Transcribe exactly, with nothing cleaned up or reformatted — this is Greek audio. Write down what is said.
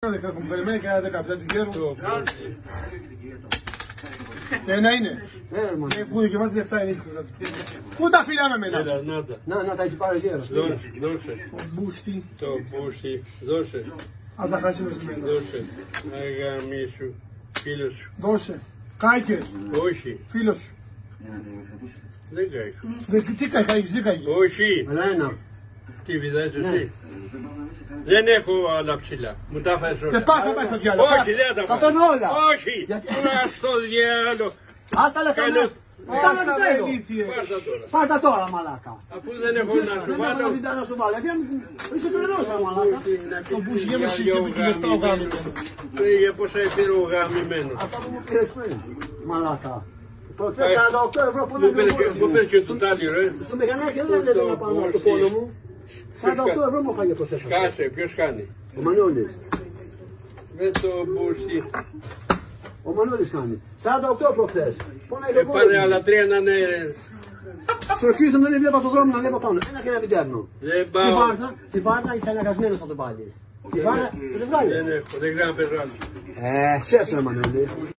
δέκα, περιμένει κανένα δεκαπέντε του γέρου. Και ένα είναι. Πού δικαιωμάται λεφτά είναι ήσυχος. Πού τα φιλάμε με εμένα. Να, να τα έχει πάρει γέρος. Δώσε, δώσε. Το μπούστι. Το μπούστι, δώσε. Ας τα χάσει με σημαίνει. Δώσε. Αγαμί σου. Φίλος σου. Δώσε. Κάικες. Όχι. Φίλος σου. Δεν κάηκα. Δεν τι κάικες, τι κάικες. Όχι. Αλλά ένα. Τι βιδάζεις εσύ. Δεν έχω άλλα ψηλά. Μου τα φέρεις όλα. Δεν πας να πάει στο διάλογο. Όχι, δεν τα Θα πάω. τον όλα. Όχι. Ας στο διάλογο. Ας τα λεφτά μέσα. Μετά να το θέλω. Πάρτα τώρα. Πάρτα τώρα μαλάκα. Αφού δεν έχω να σου Δεν έχω βάλω. να να σου βάλω. Γιατί είσαι τρελός ρε μαλάκα. Το μπούστι γέμισε σε επιτυχίες τα οργάνωμα. Για πόσα πήρε ο γαμημένος. Αυτά που μου πήρες πριν. Μαλάκα. Προτές σαράντα οκτώ ευρώ που δεν Μου πήρε και το τάλιο, ρε. στο μηχανάκι δεν έδινε να πάνω από το πόνο μου. σαράντα οκτώ ευρώ μου φάγε προτές. Κάσε, ποιος κάνει. Ο Μανώλης. Με το μπούστι. Ο Μανώλης κάνει. σαράντα οκτώ προχθές. Πονάει το Ε, πάρε άλλα τρία να είναι. Στροκίζομαι, δεν βλέπα στον δρόμο να βλέπω πάνω. Ένα και ένα μητέρνο. Δεν Την πάω. βάρνα, την βάρνα είσαι αναγκασμένος να το βάλεις. Την βάρνα, δεν βγάλει. Δεν έχω, δεν ξέρω να παίζω άλλο. Ε, σέσαι Μανώλη.